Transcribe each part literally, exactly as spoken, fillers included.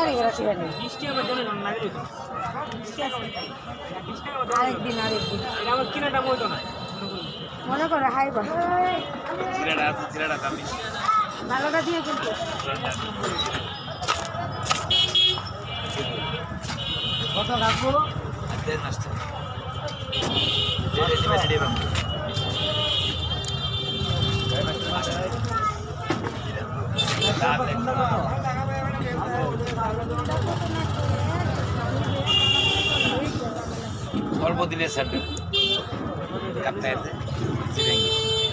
করে গেছে এখানে বৃষ্টি আমার জন্য না লাগে তো আরেকদিন আরেকদিন এটা আমার কিনাটা বলতো না মনে করে হাই বা চিরাটা আছে চিরাটা দামি ভালোটা দিয়ে কিন্তু কত রাখবো দেন আসছে রেডি রেডি রেডি বাম অল্প দিলে স্যার কাটতে আছে চিরেঙ্গি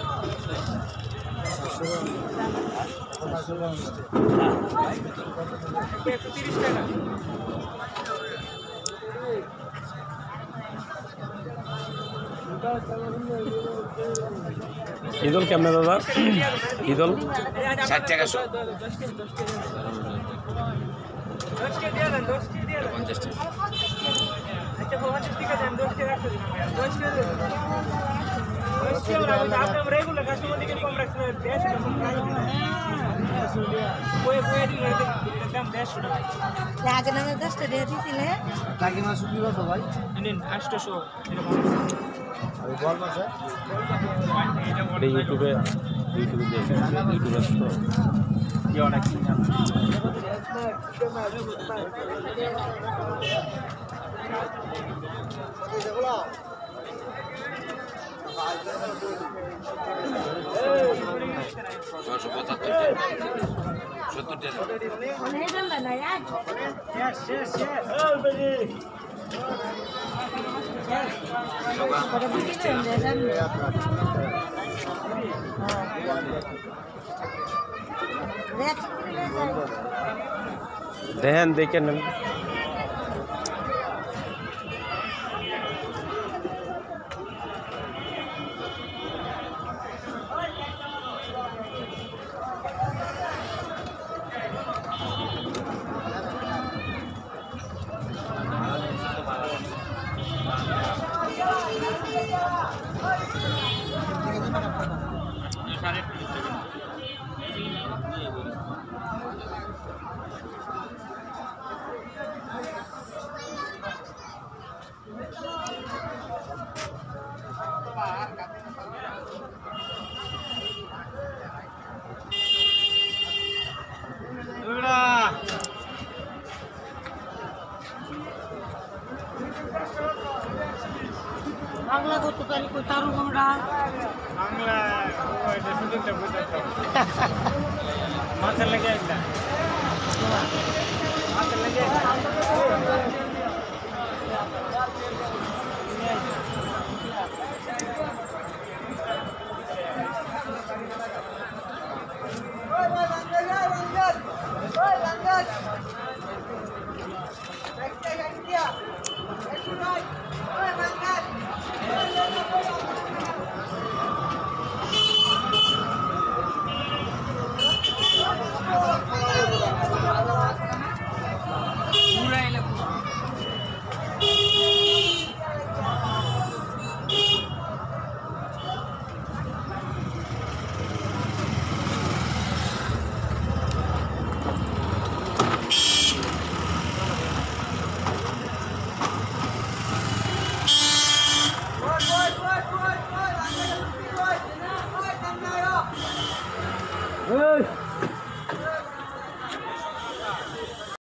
তিরিশ টাকা ঈদল কেমনে দাদা ঈদল ষাট টাকা শো দশ কে দিয়ে দেন দশ কে দিয়ে দেন পঞ্চাশ টাকা আচ্ছা পঞ্চাশ টাকা দেন দশ কে রাখতে দিন দশ কে দেন দশ কে আমরা আমরা রেগুলার কাস্টমার থেকে কম রাখতে বেশ কোয়ে কোয়ে দিলে দাম দেড়শো টাকা আগে নামে দশটা দিয়ে দিছিলে টাকি মাছ শুকিয়ে কত ভাই নিন আটশোশো আর বল মাছ এটা ইউটিউবে ইউটিউবে দেখে ইউটিউবে তো কি অনেক ছশো পঁচাত্তর টাকা সত্তর টাকা অনেক দাম না আজ শেষ শেষ শেষ করে দিবেন দেন রেট দেখেন দেখে নেন বাংলা কত তারিখ কই তারু আমরা বাংলা ওই শুধুটা বুঝাতো মাছের লেগে একটা মাছের লেগে